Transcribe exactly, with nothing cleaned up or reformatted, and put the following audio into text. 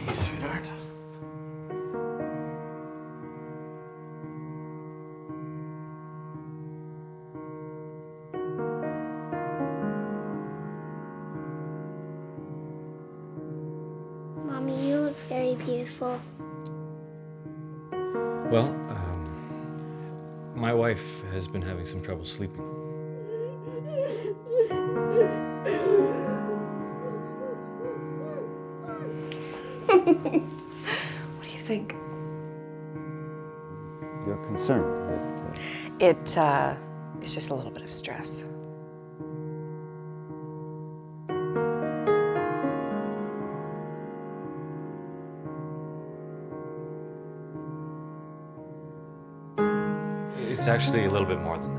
Hey, sweetheart. Mommy, you look very beautiful. Well, um, my wife has been having some trouble sleeping. What do you think? You're concerned that, uh... It, uh, it's just a little bit of stress. It's actually a little bit more than